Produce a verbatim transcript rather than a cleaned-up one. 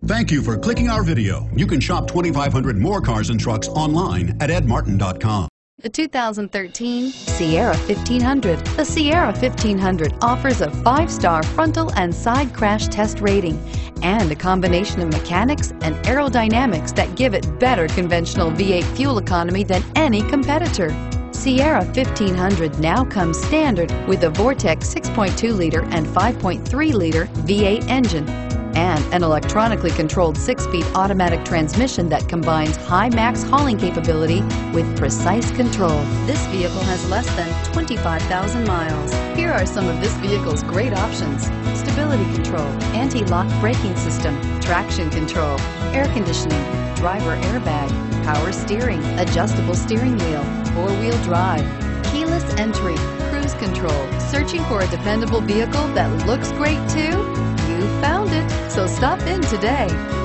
Thank you for clicking our video. You can shop twenty-five hundred more cars and trucks online at ed martin dot com. The two thousand thirteen Sierra fifteen hundred. The Sierra fifteen hundred offers a five-star frontal and side crash test rating and a combination of mechanics and aerodynamics that give it better conventional V eight fuel economy than any competitor. Sierra fifteen hundred now comes standard with a Vortec six point two liter and five point three liter V eight engine and an electronically controlled six-speed automatic transmission that combines high max hauling capability with precise control. This vehicle has less than twenty-five thousand miles. Here are some of this vehicle's great options: stability control, anti-lock braking system, traction control, air conditioning, driver airbag, power steering, adjustable steering wheel, four-wheel drive, keyless entry, cruise control. Searching for a dependable vehicle that looks great too? You found it, so stop in today.